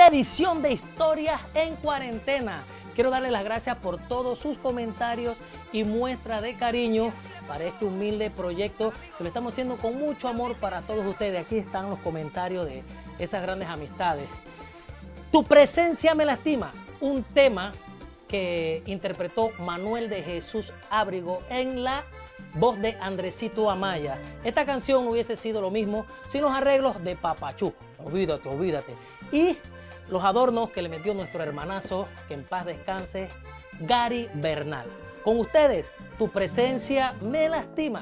edición de Historias en Cuarentena. Quiero darle las gracias por todos sus comentarios y muestra de cariño para este humilde proyecto que lo estamos haciendo con mucho amor para todos ustedes. Aquí están los comentarios de esas grandes amistades. Tu presencia me lastimas, un tema que interpretó Manuel de Jesús Ábrego en la voz de Andresito Amaya. Esta canción no hubiese sido lo mismo sin los arreglos de Papachú. Olvídate, olvídate. Y los adornos que le metió nuestro hermanazo, que en paz descanse, Gary Bernal. Con ustedes, Tu presencia me lastima.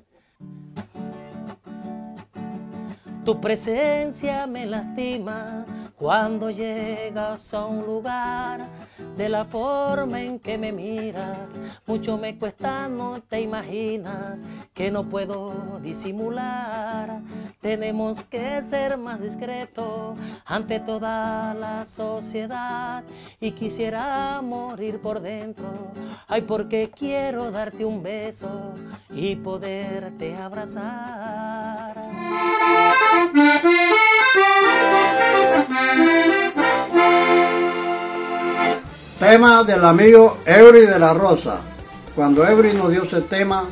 Tu presencia me lastima cuando llegas a un lugar. De la forma en que me miras, mucho me cuesta, no te imaginas que no puedo disimular. Tenemos que ser más discretos ante toda la sociedad. Y quisiera morir por dentro, ay, porque quiero darte un beso y poderte abrazar. Tema del amigo Eury de la Rosa. Cuando Eury nos dio ese tema,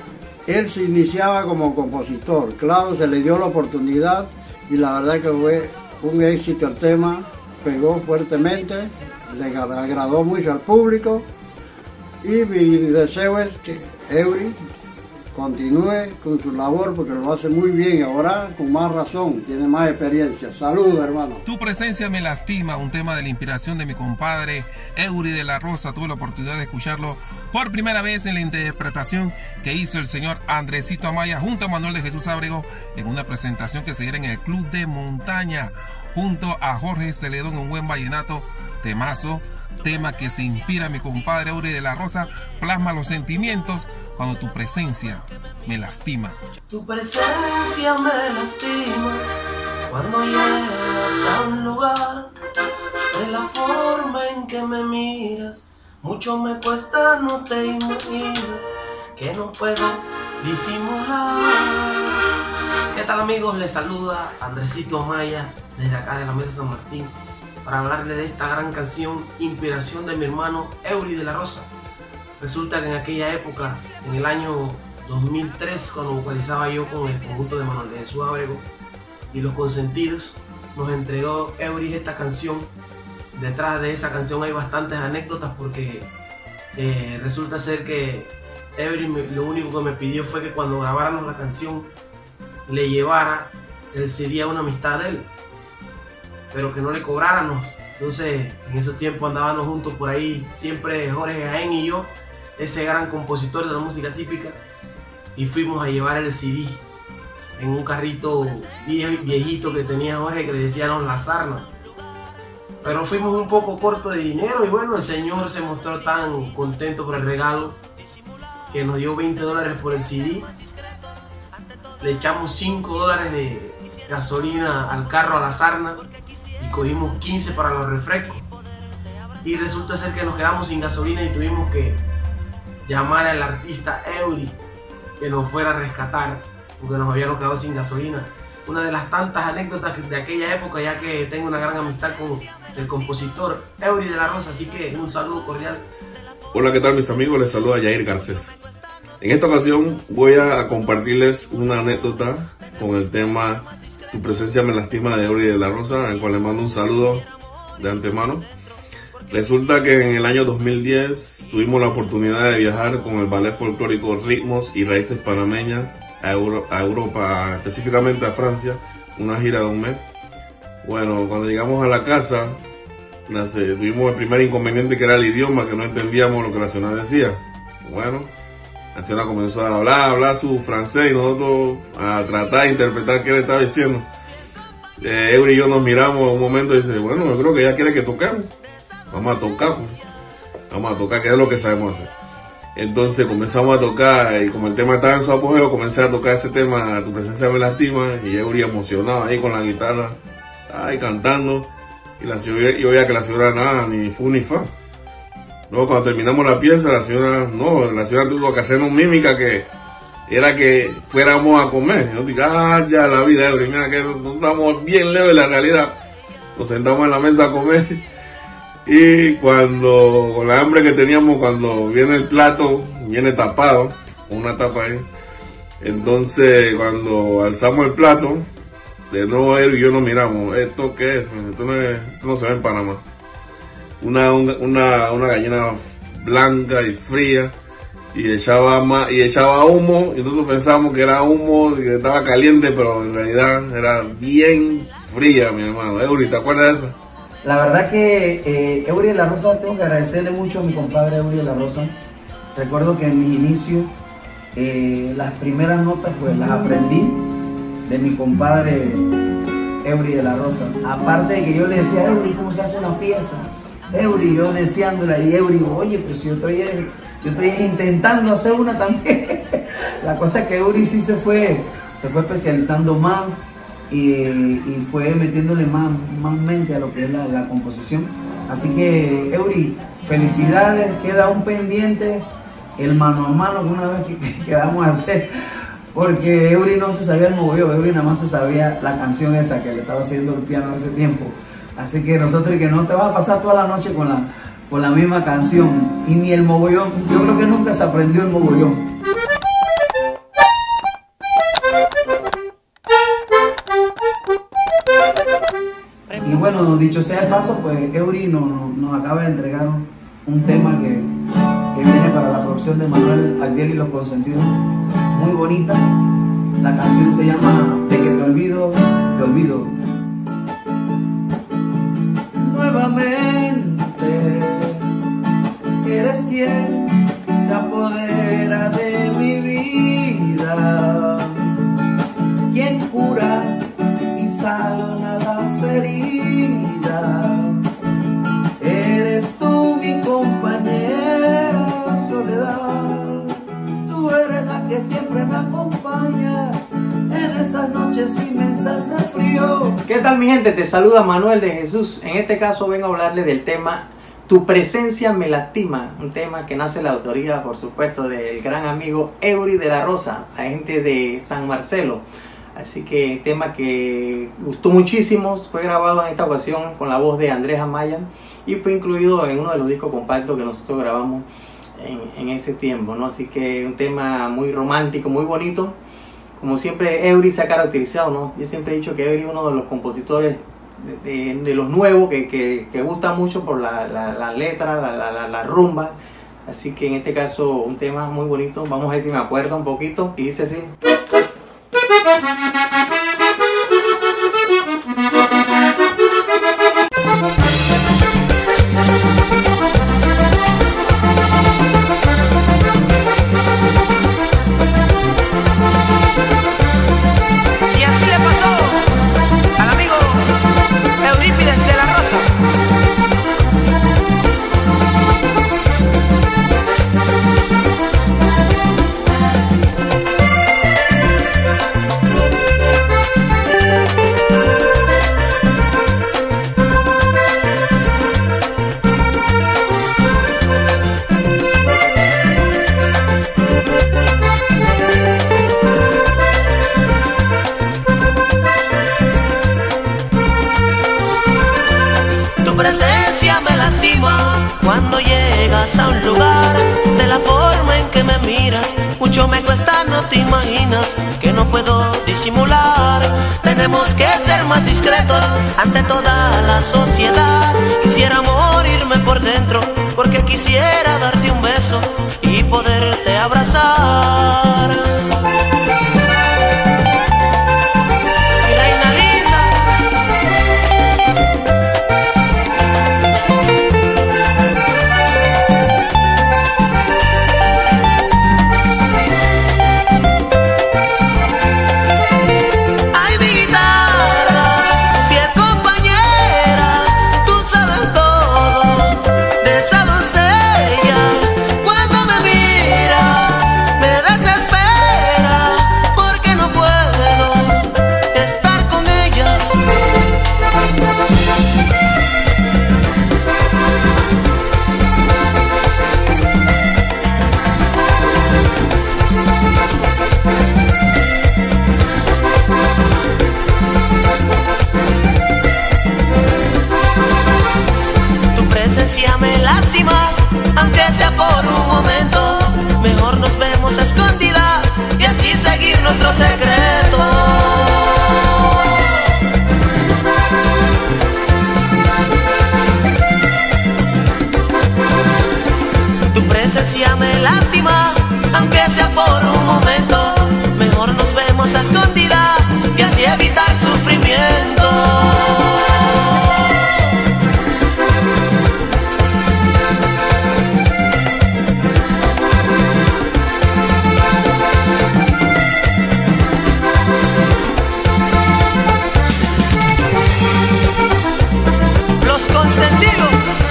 él se iniciaba como compositor. Claro, se le dio la oportunidad y la verdad que fue un éxito el tema, pegó fuertemente, le agradó mucho al público y mi deseo es que Eury continúe con su labor porque lo hace muy bien y ahora con más razón, tiene más experiencia. Saludos, hermano. Tu presencia me lastima, un tema de la inspiración de mi compadre Eury de la Rosa. Tuve la oportunidad de escucharlo por primera vez en la interpretación que hizo el señor Andresito Amaya junto a Manuel de Jesús Ábrego en una presentación que se diera en el Club de Montaña junto a Jorge Celedón, un buen vallenato, temazo, tema que se inspira mi compadre Eury de la Rosa, plasma los sentimientos cuando tu presencia me lastima. Tu presencia me lastima cuando llegas a un lugar. De la forma en que me miras, mucho me cuesta, no te imaginas que no puedo disimular. ¿Qué tal, amigos? Les saluda Andresito Amaya desde acá de la Mesa San Martín para hablarles de esta gran canción, inspiración de mi hermano Eury de la Rosa. Resulta que en aquella época, en el año 2003, cuando vocalizaba yo con el conjunto de Manuel de Jesús Ábrego y Los Consentidos, nos entregó Eury esta canción. Detrás de esa canción hay bastantes anécdotas porque resulta ser que Eury lo único que me pidió fue que cuando grabáramos la canción le llevara el CD a una amistad de él, pero que no le cobráramos. Entonces en esos tiempos andábamos juntos por ahí, siempre Jorge Jaén y yo, ese gran compositor de la música típica, y fuimos a llevar el CD en un carrito viejito que tenía Jorge que le decíamos La Sarna. Pero fuimos un poco cortos de dinero y bueno, el señor se mostró tan contento por el regalo que nos dio $20 por el CD. Le echamos $5 de gasolina al carro a La Sarna y cogimos 15 para los refrescos. Y resulta ser que nos quedamos sin gasolina y tuvimos que llamar al artista Eury que nos fuera a rescatar porque nos habíamos quedado sin gasolina. Una de las tantas anécdotas de aquella época, ya que tengo una gran amistad con el compositor Eury de la Rosa, así que un saludo cordial. Hola, ¿qué tal, mis amigos? Les saluda Yair Garcés. En esta ocasión voy a compartirles una anécdota con el tema Tu presencia me lastima de Eury de la Rosa, al cual les mando un saludo de antemano. Resulta que en el año 2010 tuvimos la oportunidad de viajar con el ballet folclórico Ritmos y Raíces Panameñas a Europa, específicamente a Francia, una gira de un mes. Bueno, cuando llegamos a la casa, tuvimos el primer inconveniente, que era el idioma, que no entendíamos lo que la señora decía. Bueno, la señora comenzó a hablar su francés y nosotros a tratar de interpretar qué le estaba diciendo. Eury y yo nos miramos un momento y dice, bueno, yo creo que ella quiere que toquemos. Vamos a tocar, pues. Vamos a tocar, que es lo que sabemos hacer. Entonces comenzamos a tocar y como el tema estaba en su apogeo, comencé a tocar ese tema, Tu presencia me lastima, y Eury emocionado ahí con la guitarra, ahí cantando, y yo veía que la señora nada, ni fu ni fa. Luego cuando terminamos la pieza, la señora tuvo que hacernos mímica, que era que fuéramos a comer. Yo dije, ya la vida, Eury, mira que no estamos bien lejos de la realidad. nos sentamos en la mesa a comer y cuando, con la hambre que teníamos, cuando viene el plato, viene tapado, con una tapa ahí. Entonces cuando alzamos el plato, de nuevo él y yo nos miramos, ¿esto qué es? Esto no se ve en Panamá. Una gallina blanca y fría, y echaba humo, y nosotros pensamos que era humo y que estaba caliente, pero en realidad era bien fría, mi hermano. Eury, ¿te acuerdas de eso? La verdad que Eury de la Rosa, tengo que agradecerle mucho a mi compadre Eury de la Rosa. Recuerdo que en mis inicios, las primeras notas pues las aprendí de mi compadre Eury de la Rosa. Aparte de que yo le decía, Eury, ¿cómo se hace una pieza? Eury, yo deseándola, y Eury, oye, pues yo estoy intentando hacer una también. La cosa es que Eury sí se fue especializando más y fue metiéndole más mente a lo que es la composición. Así que Eury, felicidades, queda un pendiente el mano a mano que una vez que vamos a hacer, porque Eury no se sabía el mogollón, Eury nada más se sabía la canción esa que le estaba haciendo el piano en ese tiempo. Así que nosotros, que no te vas a pasar toda la noche con la misma canción, y ni el mogollón, yo creo que nunca se aprendió el mogollón. Y bueno, dicho sea de paso, pues Eury nos acaba de entregar un tema que viene para la producción de Manuel Agdiel y Los Consentidos, muy bonita. La canción se llama De que te olvido, te olvido. Nuevamente eres quien se apodera de mi vida, quien cura y sana las heridas. Eres tú mi compañera soledad, tú eres la que siempre me acompaña en esas noches inmensas de frío. ¿Qué tal, mi gente? Te saluda Manuel de Jesús. En este caso vengo a hablarles del tema Tu presencia me lastima, un tema que nace de la autoría, por supuesto, del gran amigo Eury de la Rosa, la gente de San Marcelo. Así que tema que gustó muchísimo, fue grabado en esta ocasión con la voz de Andrés Amaya y fue incluido en uno de los discos compactos que nosotros grabamos en ese tiempo, ¿no? Así que un tema muy romántico, muy bonito. Como siempre, Eury se ha caracterizado, ¿no? Yo siempre he dicho que Eury es uno de los compositores de los nuevos que gusta mucho por la letra, la rumba. Así que en este caso, un tema muy bonito. Vamos a ver si me acuerdo un poquito. Y dice así. presencia me lastima cuando llegas a un lugar. De la forma en que me miras, mucho me cuesta, no te imaginas que no puedo disimular. Tenemos que ser más discretos ante toda la sociedad. Quisiera morirme por dentro porque quisiera darte un beso y poderte abrazar. Cuando me mira, me desespera. secreto. Tu presencia me lastima, aunque sea por un momento. Mejor nos vemos a escondidas y así evitar sufrimiento. Los consentidos.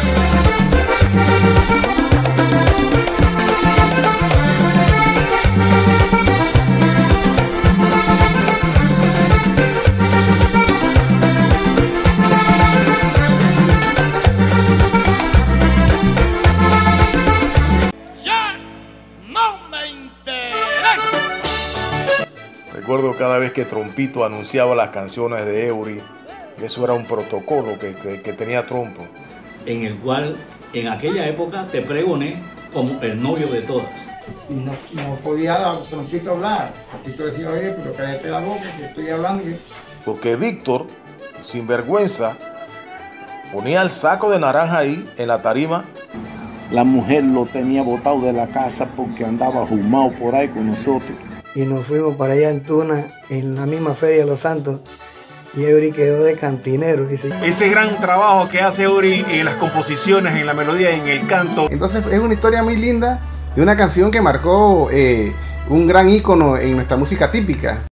Recuerdo cada vez que Trompito anunciaba las canciones de Eury, eso era un protocolo que tenía Trompo. En el cual en aquella época te pregoné como el novio de todas. Y no podía Trompito hablar. Trompito decía, oye, pero cállate la boca que estoy hablando. Porque Víctor, sin vergüenza, ponía el saco de naranja ahí en la tarima. La mujer lo tenía botado de la casa porque andaba jumado por ahí con nosotros. Y nos fuimos para allá en Tuna, en la misma Feria de los Santos, y Eury quedó de cantinero, dice. Ese gran trabajo que hace Eury en las composiciones, en la melodía, en el canto. Entonces es una historia muy linda de una canción que marcó un gran ícono en nuestra música típica.